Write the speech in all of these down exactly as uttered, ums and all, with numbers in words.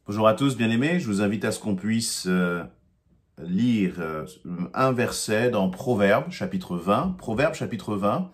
Bonjour à tous, bien-aimés. Je vous invite à ce qu'on puisse euh, lire euh, un verset dans Proverbes, chapitre vingt. Proverbes, chapitre vingt.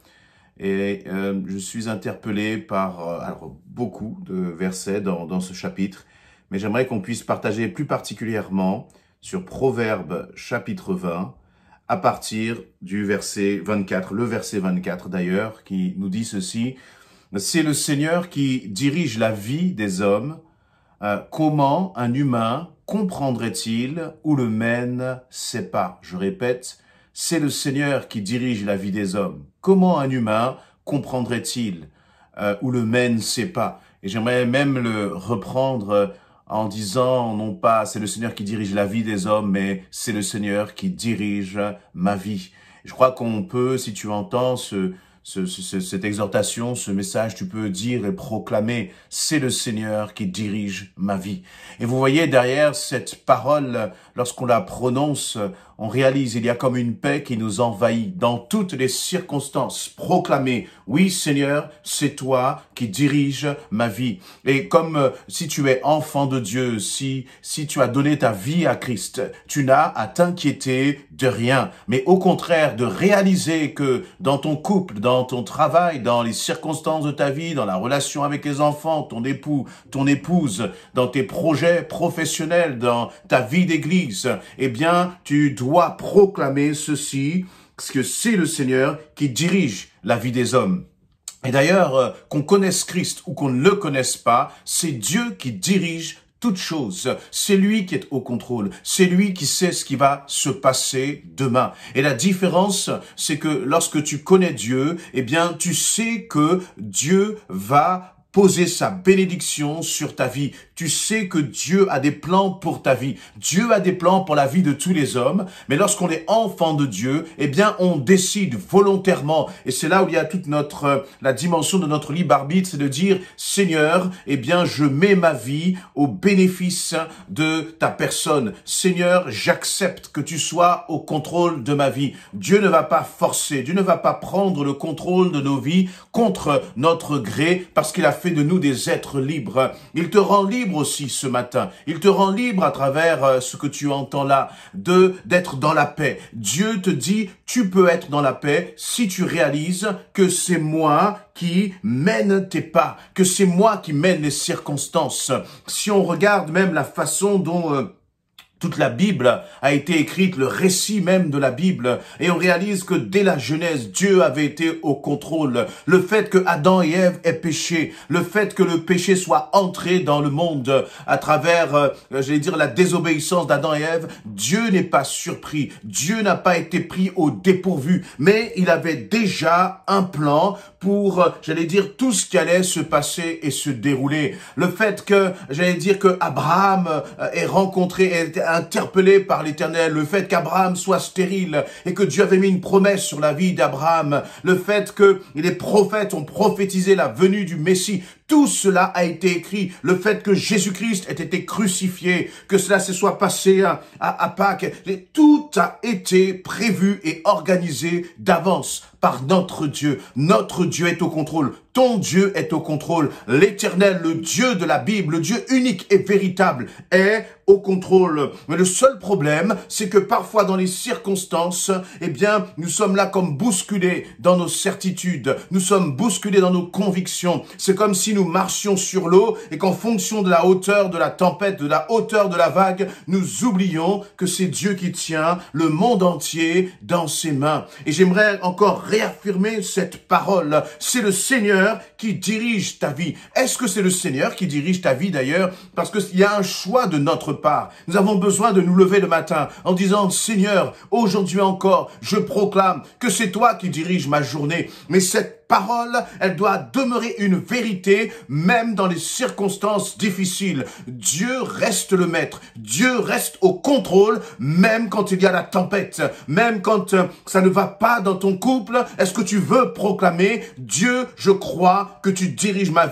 Et euh, je suis interpellé par euh, alors, beaucoup de versets dans, dans ce chapitre. Mais j'aimerais qu'on puisse partager plus particulièrement sur Proverbes, chapitre vingt, à partir du verset vingt-quatre. Le verset vingt-quatre, d'ailleurs, qui nous dit ceci. « C'est le Seigneur qui dirige la vie des hommes. Euh, comment un humain comprendrait-il où le mène ses pas ?» Je répète, c'est le Seigneur qui dirige la vie des hommes. Comment un humain comprendrait-il euh, où le mène ses pas? Et j'aimerais même le reprendre euh, en disant, non pas c'est le Seigneur qui dirige la vie des hommes, mais c'est le Seigneur qui dirige ma vie. Je crois qu'on peut, si tu entends ce... Ce, ce, cette exhortation, ce message, tu peux dire et proclamer, c'est le Seigneur qui dirige ma vie. Et vous voyez derrière cette parole, lorsqu'on la prononce, on réalise, il y a comme une paix qui nous envahit dans toutes les circonstances. Proclamer, oui Seigneur, c'est toi qui dirige ma vie. Et comme euh, si tu es enfant de Dieu, si, si tu as donné ta vie à Christ, tu n'as à t'inquiéter de rien. Mais au contraire, de réaliser que dans ton couple, dans ton travail, dans les circonstances de ta vie, dans la relation avec les enfants, ton époux, ton épouse, dans tes projets professionnels, dans ta vie d'église, eh bien, tu dois proclamer ceci, parce que c'est le Seigneur qui dirige la vie des hommes. Et d'ailleurs, euh, qu'on connaisse Christ ou qu'on ne le connaisse pas, c'est Dieu qui dirige toute chose. C'est lui qui est au contrôle. C'est lui qui sait ce qui va se passer demain. Et la différence, c'est que lorsque tu connais Dieu, eh bien, tu sais que Dieu va poser sa bénédiction sur ta vie. Tu sais que Dieu a des plans pour ta vie. Dieu a des plans pour la vie de tous les hommes. Mais lorsqu'on est enfant de Dieu, eh bien, on décide volontairement. Et c'est là où il y a toute notre, euh, la dimension de notre libre arbitre, c'est de dire, Seigneur, eh bien, je mets ma vie au bénéfice de ta personne. Seigneur, j'accepte que tu sois au contrôle de ma vie. Dieu ne va pas forcer. Dieu ne va pas prendre le contrôle de nos vies contre notre gré parce qu'il a fait de nous des êtres libres. Il te rend libre aussi ce matin. Il te rend libre à travers ce que tu entends là, de d'être dans la paix. Dieu te dit, tu peux être dans la paix si tu réalises que c'est moi qui mène tes pas, que c'est moi qui mène les circonstances. Si on regarde même la façon dont euh, toute la Bible a été écrite, le récit même de la Bible, et on réalise que dès la Genèse, Dieu avait été au contrôle. Le fait que Adam et Ève aient péché, le fait que le péché soit entré dans le monde à travers, euh, j'allais dire, la désobéissance d'Adam et Ève, Dieu n'est pas surpris. Dieu n'a pas été pris au dépourvu, mais il avait déjà un plan pour, euh, j'allais dire, tout ce qui allait se passer et se dérouler. Le fait que, j'allais dire, que Abraham euh, ait rencontré, ait été interpellé par l'Éternel, le fait qu'Abraham soit stérile et que Dieu avait mis une promesse sur la vie d'Abraham, le fait que les prophètes ont prophétisé la venue du Messie, tout cela a été écrit. Le fait que Jésus-Christ ait été crucifié, que cela se soit passé à, à, à Pâques, tout a été prévu et organisé d'avance par notre Dieu. Notre Dieu est au contrôle. Ton Dieu est au contrôle. L'Éternel, le Dieu de la Bible, le Dieu unique et véritable, est au contrôle. Mais le seul problème, c'est que parfois dans les circonstances, eh bien, nous sommes là comme bousculés dans nos certitudes. Nous sommes bousculés dans nos convictions. C'est comme si nous marchions sur l'eau et qu'en fonction de la hauteur de la tempête, de la hauteur de la vague, nous oublions que c'est Dieu qui tient le monde entier dans ses mains. Et j'aimerais encore réaffirmer cette parole. C'est le Seigneur qui dirige ta vie. Est-ce que c'est le Seigneur qui dirige ta vie d'ailleurs? Parce qu'il y a un choix de notre part. Nous avons besoin de nous lever le matin en disant, Seigneur, aujourd'hui encore, je proclame que c'est toi qui diriges ma journée. Mais cette parole, elle doit demeurer une vérité, même dans les circonstances difficiles. Dieu reste le maître. Dieu reste au contrôle, même quand il y a la tempête, même quand euh, ça ne va pas dans ton couple. Est-ce que tu veux proclamer, Dieu, je crois que tu diriges ma vie?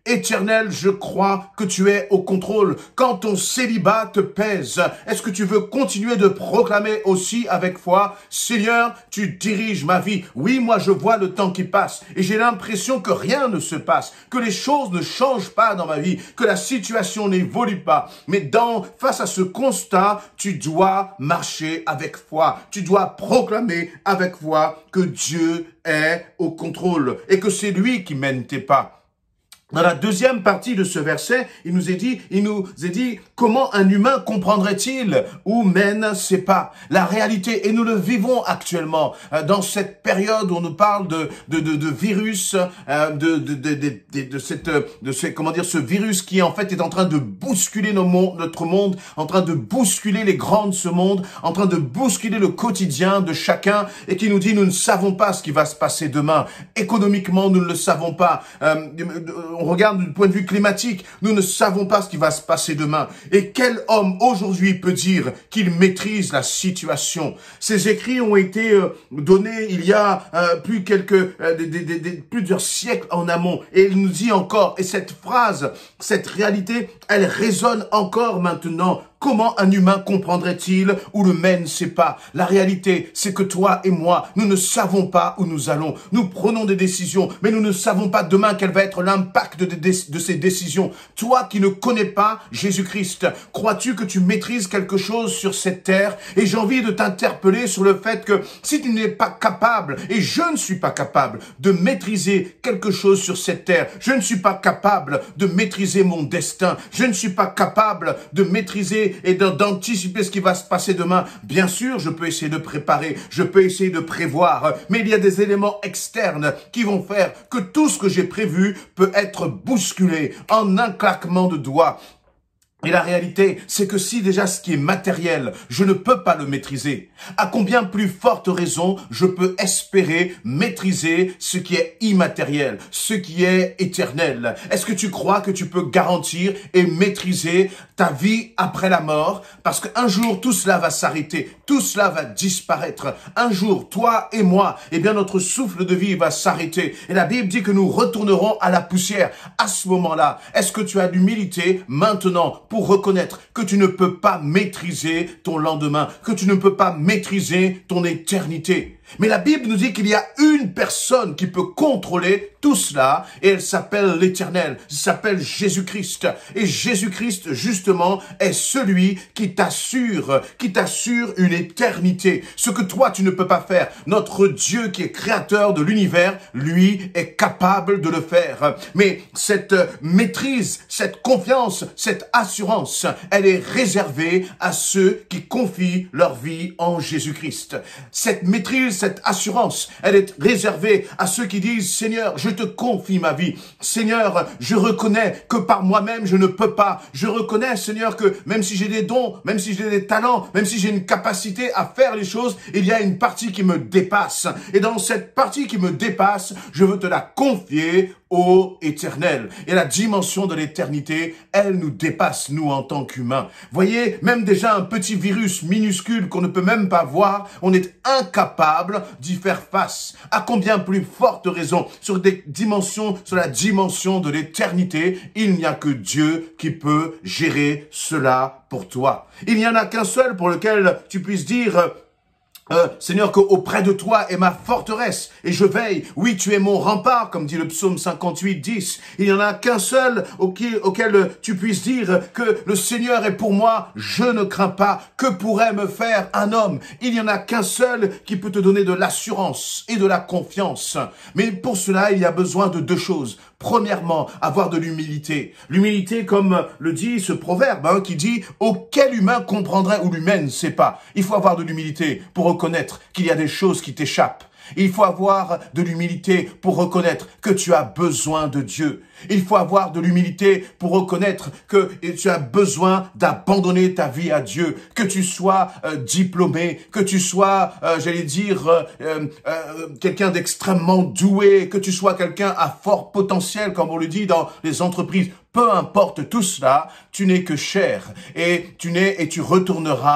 Éternel, je crois que tu es au contrôle. Quand ton célibat te pèse, est-ce que tu veux continuer de proclamer aussi avec foi, Seigneur, tu diriges ma vie. Oui, moi je vois le temps qui passe et j'ai l'impression que rien ne se passe, que les choses ne changent pas dans ma vie, que la situation n'évolue pas. Mais dans, face à ce constat, tu dois marcher avec foi. Tu dois proclamer avec foi que Dieu est au contrôle et que c'est lui qui mène tes pas. Dans la deuxième partie de ce verset, il nous est dit, il nous est dit, comment un humain comprendrait-il où mènent ses pas? La réalité, et nous le vivons actuellement, dans cette période où on nous parle de, de, de, de virus, de, de, de, de, de, de cette, de ce, comment dire, ce virus qui en fait est en train de bousculer nos mondes, notre monde, en train de bousculer les grands de ce monde, en train de bousculer le quotidien de chacun, et qui nous dit, nous ne savons pas ce qui va se passer demain. Économiquement, nous ne le savons pas. Euh, On regarde du point de vue climatique, nous ne savons pas ce qui va se passer demain. Et quel homme aujourd'hui peut dire qu'il maîtrise la situation? Ces écrits ont été euh, donnés il y a euh, plus quelques euh, des, des, des, plusieurs siècles en amont. Et il nous dit encore, et cette phrase, cette réalité, elle résonne encore maintenant. Comment un humain comprendrait-il où le mène ses pas? La réalité, c'est que toi et moi, nous ne savons pas où nous allons. Nous prenons des décisions, mais nous ne savons pas demain quel va être l'impact de, de, de ces décisions. Toi qui ne connais pas Jésus-Christ, crois-tu que tu maîtrises quelque chose sur cette terre? Et j'ai envie de t'interpeller sur le fait que si tu n'es pas capable, et je ne suis pas capable de maîtriser quelque chose sur cette terre, je ne suis pas capable de maîtriser mon destin, je ne suis pas capable de maîtriser et d'anticiper ce qui va se passer demain. Bien sûr, je peux essayer de préparer, je peux essayer de prévoir, mais il y a des éléments externes qui vont faire que tout ce que j'ai prévu peut être bousculé en un claquement de doigts. Et la réalité, c'est que si déjà ce qui est matériel, je ne peux pas le maîtriser, à combien plus forte raison je peux espérer maîtriser ce qui est immatériel, ce qui est éternel? Est-ce que tu crois que tu peux garantir et maîtriser ta vie après la mort? Parce qu'un jour, tout cela va s'arrêter, tout cela va disparaître. Un jour, toi et moi, eh bien notre souffle de vie va s'arrêter. Et la Bible dit que nous retournerons à la poussière. À ce moment-là, est-ce que tu as l'humilité maintenant pour reconnaître que tu ne peux pas maîtriser ton lendemain, que tu ne peux pas maîtriser ton éternité? Mais la Bible nous dit qu'il y a une personne qui peut contrôler tout cela, et elle s'appelle l'Éternel, elle s'appelle Jésus-Christ. Et Jésus-Christ, justement, est celui qui t'assure, qui t'assure une éternité. Ce que toi, tu ne peux pas faire. Notre Dieu qui est créateur de l'univers, lui, est capable de le faire. Mais cette maîtrise, cette confiance, cette assurance, elle est réservée à ceux qui confient leur vie en Jésus-Christ. Cette maîtrise, cette assurance, elle est réservée à ceux qui disent, Seigneur, je te confie ma vie. Seigneur, je reconnais que par moi-même, je ne peux pas. Je reconnais, Seigneur, que même si j'ai des dons, même si j'ai des talents, même si j'ai une capacité à faire les choses, il y a une partie qui me dépasse. Et dans cette partie qui me dépasse, je veux te la confier ô Éternel. Et la dimension de l'éternité, elle nous dépasse, nous, en tant qu'humains. Voyez, même déjà un petit virus minuscule qu'on ne peut même pas voir, on est incapable d'y faire face. À combien plus forte raison, sur des dimensions, sur la dimension de l'éternité, il n'y a que Dieu qui peut gérer cela pour toi. Il n'y en a qu'un seul pour lequel tu puisses dire, Euh, Seigneur, qu'auprès de toi est ma forteresse, et je veille. Oui, tu es mon rempart, comme dit le psaume cinquante-huit, dix. Il n'y en a qu'un seul auquel, auquel tu puisses dire que le Seigneur est pour moi, je ne crains pas. Que pourrait me faire un homme? Il n'y en a qu'un seul qui peut te donner de l'assurance et de la confiance. Mais pour cela, il y a besoin de deux choses. Premièrement, avoir de l'humilité. L'humilité, comme le dit ce proverbe, hein, qui dit « Auquel humain comprendrait où l'humain ne sait pas ». Il faut avoir de l'humilité pour reconnaître qu'il y a des choses qui t'échappent. Il faut avoir de l'humilité pour reconnaître que tu as besoin de Dieu. Il faut avoir de l'humilité pour reconnaître que tu as besoin d'abandonner ta vie à Dieu. Que tu sois euh, diplômé, que tu sois, euh, j'allais dire, euh, euh, quelqu'un d'extrêmement doué, que tu sois quelqu'un à fort potentiel, comme on le dit dans les entreprises. Peu importe tout cela, tu n'es que chair et tu n'es et tu retourneras à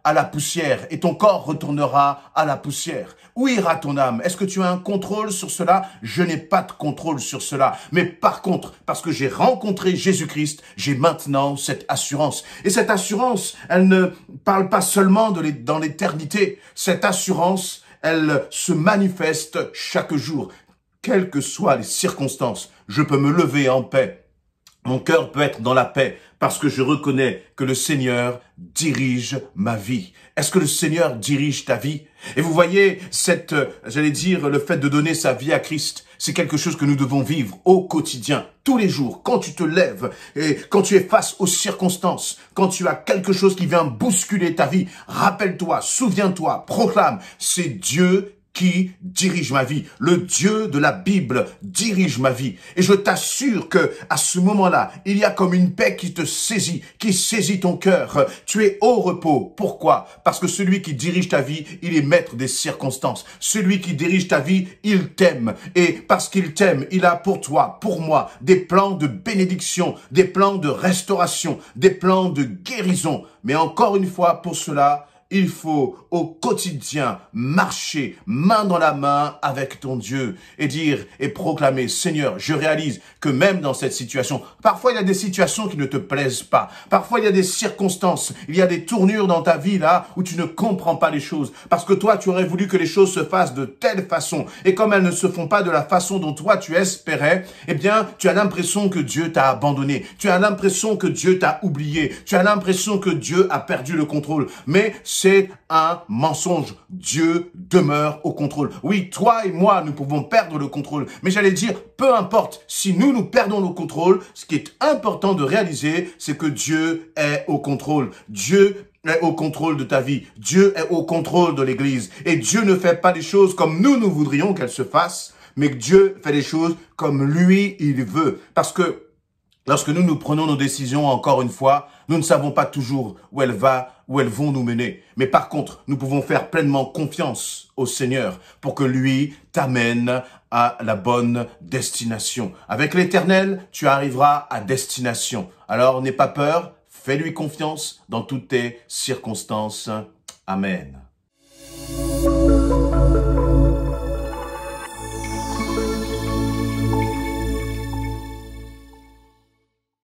à la poussière et ton corps retournera à la poussière. Où ira ton âme? Est-ce que tu as un contrôle sur cela? Je n'ai pas de contrôle sur cela. Mais par contre, parce que j'ai rencontré Jésus-Christ, j'ai maintenant cette assurance. Et cette assurance, elle ne parle pas seulement de les, dans l'éternité. Cette assurance, elle se manifeste chaque jour. Quelles que soient les circonstances, je peux me lever en paix. Mon cœur peut être dans la paix parce que je reconnais que le Seigneur dirige ma vie. Est-ce que le Seigneur dirige ta vie? Et vous voyez, cette, j'allais dire, le fait de donner sa vie à Christ, c'est quelque chose que nous devons vivre au quotidien, tous les jours, quand tu te lèves et quand tu es face aux circonstances, quand tu as quelque chose qui vient bousculer ta vie, rappelle-toi, souviens-toi, proclame, c'est Dieu qui dirige ma vie. Le Dieu de la Bible dirige ma vie. Et je t'assure que à ce moment-là, il y a comme une paix qui te saisit, qui saisit ton cœur. Tu es au repos. Pourquoi? Parce que celui qui dirige ta vie, il est maître des circonstances. Celui qui dirige ta vie, il t'aime. Et parce qu'il t'aime, il a pour toi, pour moi, des plans de bénédiction, des plans de restauration, des plans de guérison. Mais encore une fois, pour cela, il faut au quotidien marcher main dans la main avec ton Dieu et dire et proclamer, Seigneur, je réalise que même dans cette situation, parfois il y a des situations qui ne te plaisent pas. Parfois il y a des circonstances, il y a des tournures dans ta vie là où tu ne comprends pas les choses. Parce que toi, tu aurais voulu que les choses se fassent de telle façon. Et comme elles ne se font pas de la façon dont toi tu espérais, eh bien, tu as l'impression que Dieu t'a abandonné. Tu as l'impression que Dieu t'a oublié. Tu as l'impression que Dieu a perdu le contrôle. Mais c'est un mensonge. Dieu demeure au contrôle. Oui, toi et moi, nous pouvons perdre le contrôle. Mais j'allais dire, peu importe, si nous, nous perdons le contrôle, ce qui est important de réaliser, c'est que Dieu est au contrôle. Dieu est au contrôle de ta vie. Dieu est au contrôle de l'Église. Et Dieu ne fait pas les choses comme nous, nous voudrions qu'elles se fassent, mais que Dieu fait les choses comme lui, il veut. Parce que lorsque nous, nous prenons nos décisions, encore une fois, nous ne savons pas toujours où elles vont, où elles vont nous mener. Mais par contre, nous pouvons faire pleinement confiance au Seigneur pour que lui t'amène à la bonne destination. Avec l'Éternel, tu arriveras à destination. Alors, n'aie pas peur, fais-lui confiance dans toutes tes circonstances. Amen.